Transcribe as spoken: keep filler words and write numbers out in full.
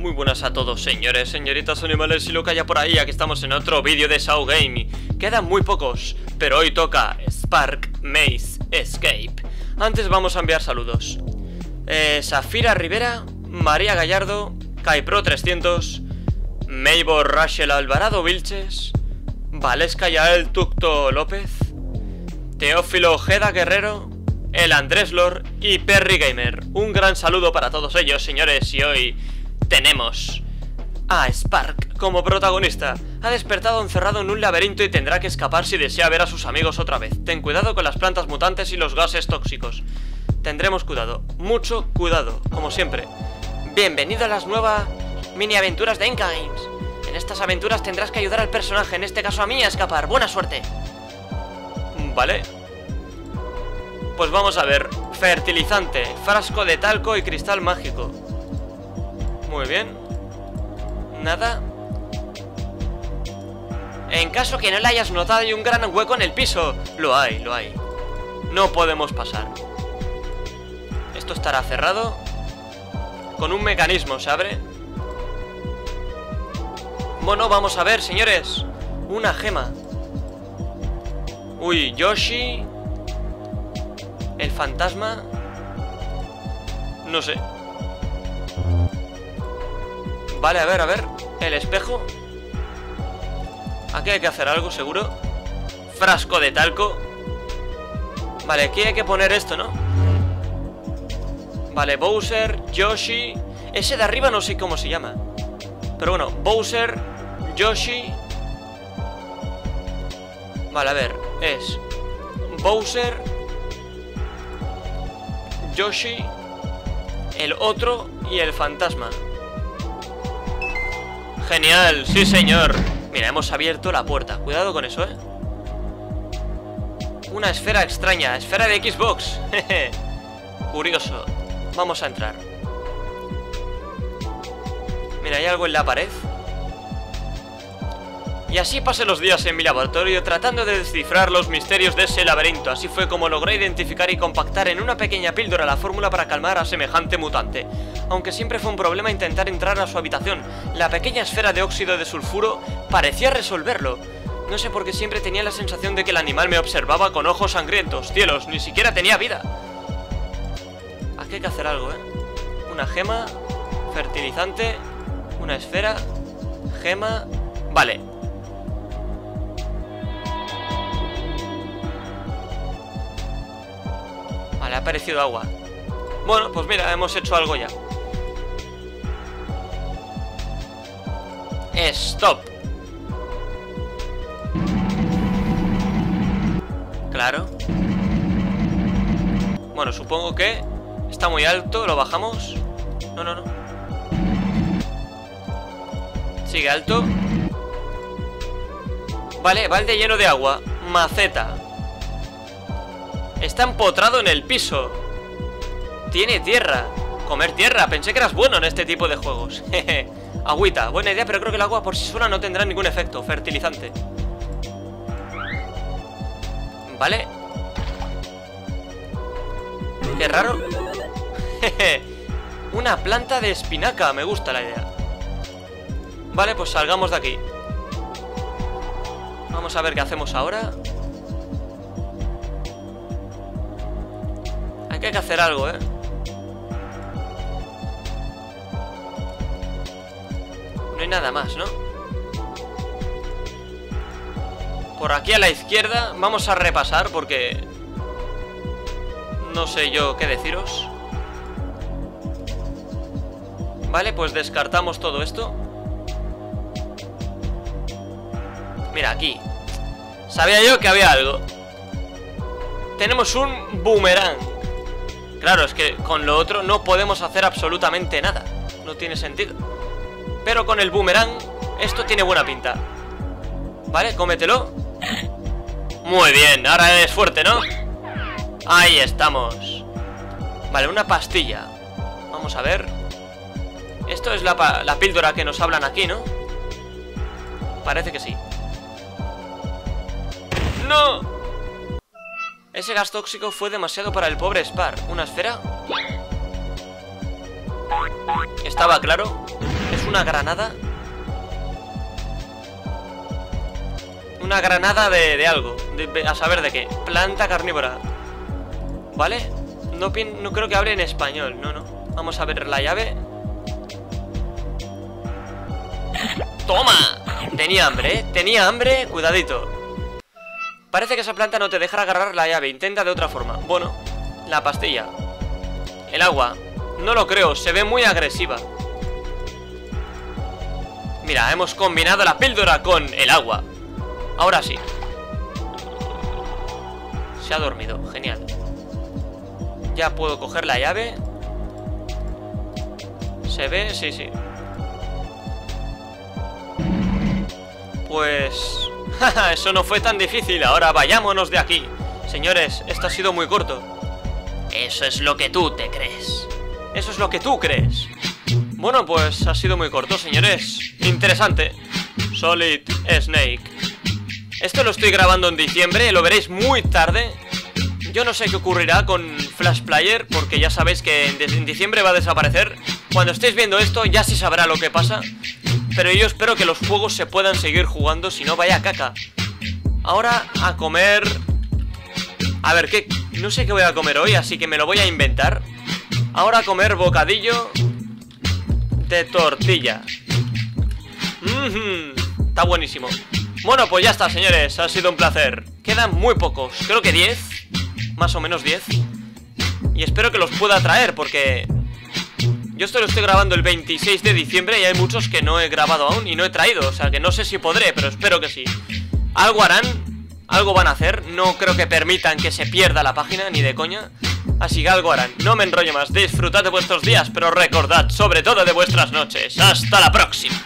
Muy buenas a todos, señores, señoritas, animales y lo que haya por ahí. Aquí estamos en otro vídeo de Saw Game. Quedan muy pocos, pero hoy toca Spark Maze Escape. Antes vamos a enviar saludos. eh, Safira Rivera, María Gallardo, Kaipro trescientos, Maybor Rachel Alvarado Vilches, Valesca Yael Tucto López, Teófilo Ojeda Guerrero, el Andrés Lor y Perry Gamer. Un gran saludo para todos ellos, señores, y hoy tenemos a Spark como protagonista. Ha despertado encerrado en un laberinto y tendrá que escapar si desea ver a sus amigos otra vez. Ten cuidado con las plantas mutantes y los gases tóxicos. Tendremos cuidado, mucho cuidado, como siempre. Bienvenido a las nuevas mini aventuras de Inca Games. En estas aventuras tendrás que ayudar al personaje, en este caso a mí, a escapar. Buena suerte. Vale. Pues vamos a ver. Fertilizante, frasco de talco y cristal mágico. Muy bien. Nada. En caso que no lo hayas notado, hay un gran hueco en el piso. Lo hay, lo hay. No podemos pasar. Esto estará cerrado. Con un mecanismo se abre. Bueno, vamos a ver, señores. Una gema. Uy, Yoshi. El fantasma. No sé. Vale, a ver, a ver. El espejo. Aquí hay que hacer algo, seguro. Frasco de talco. Vale, aquí hay que poner esto, ¿no? Vale, Bowser, Yoshi. Ese de arriba no sé cómo se llama. Pero bueno, Bowser, Yoshi. Vale, a ver. Es Bowser, Yoshi, el otro y el fantasma. Genial, sí señor. Mira, hemos abierto la puerta. Cuidado con eso, eh. Una esfera extraña, esfera de Xbox. Curioso. Vamos a entrar. Mira, hay algo en la pared. Y así pasé los días en mi laboratorio tratando de descifrar los misterios de ese laberinto. Así fue como logré identificar y compactar en una pequeña píldora la fórmula para calmar a semejante mutante. Aunque siempre fue un problema intentar entrar a su habitación, la pequeña esfera de óxido de sulfuro parecía resolverlo. No sé por qué siempre tenía la sensación de que el animal me observaba con ojos sangrientos. Cielos, ni siquiera tenía vida. Aquí hay que hacer algo, ¿eh? Una gema, fertilizante, una esfera, gema... Vale. Vale, ha aparecido agua. Bueno, pues mira, hemos hecho algo ya. Stop. Claro. Bueno, supongo que está muy alto, lo bajamos. No, no, no. Sigue alto. Vale, balde lleno de agua. Maceta. Está empotrado en el piso. Tiene tierra. Comer tierra, pensé que eras bueno en este tipo de juegos. Jeje. Agüita, buena idea, pero creo que el agua por sí sola no tendrá ningún efecto. Fertilizante. Vale. Qué raro. Jeje. Una planta de espinaca, me gusta la idea. Vale, pues salgamos de aquí. Vamos a ver qué hacemos ahora. Aquí hay que hacer algo, ¿eh? No hay nada más, ¿no? Por aquí a la izquierda vamos a repasar porque... no sé yo qué deciros. Vale, pues descartamos todo esto. Mira, aquí. Sabía yo que había algo. Tenemos un boomerang. Claro, es que con lo otro no podemos hacer absolutamente nada. No tiene sentido. Pero con el boomerang esto tiene buena pinta. Vale, cómetelo. Muy bien, ahora eres fuerte, ¿no? Ahí estamos. Vale, una pastilla. Vamos a ver. Esto es la, la píldora que nos hablan aquí, ¿no? Parece que sí. ¡No! Ese gas tóxico fue demasiado para el pobre Spark. ¿Una esfera? Estaba claro. ¿Es una granada? Una granada de, de algo, de, a saber de qué. Planta carnívora. ¿Vale? No, no creo que hable en español. No, no. Vamos a ver la llave. ¡Toma! Tenía hambre, ¿eh? Tenía hambre, cuidadito. Parece que esa planta no te dejará agarrar la llave. Intenta de otra forma. Bueno, la pastilla. El agua. No lo creo, se ve muy agresiva. Mira, hemos combinado la píldora con el agua. Ahora sí. Se ha dormido, genial. Ya puedo coger la llave. ¿Se ve? Sí, sí. Pues... eso no fue tan difícil. Ahora vayámonos de aquí. Señores, esto ha sido muy corto. Eso es lo que tú te crees. Eso es lo que tú crees. Bueno, pues ha sido muy corto, señores. Interesante. Solid Snake. Esto lo estoy grabando en diciembre. Lo veréis muy tarde. Yo no sé qué ocurrirá con Flash Player, porque ya sabéis que en diciembre va a desaparecer. Cuando estéis viendo esto ya se sabrá lo que pasa. Pero yo espero que los juegos se puedan seguir jugando, si no vaya caca. Ahora a comer... A ver, ¿qué? No sé qué voy a comer hoy, así que me lo voy a inventar. Ahora a comer bocadillo de tortilla. Mm-hmm. Está buenísimo. Bueno, pues ya está, señores, ha sido un placer. Quedan muy pocos, creo que diez. Más o menos diez. Y espero que los pueda traer, porque... yo esto lo estoy grabando el veintiséis de diciembre y hay muchos que no he grabado aún y no he traído. O sea que no sé si podré, pero espero que sí. Algo harán, algo van a hacer. No creo que permitan que se pierda la página, ni de coña. Así que algo harán. No me enrollo más, disfrutad de vuestros días, pero recordad sobre todo de vuestras noches. Hasta la próxima.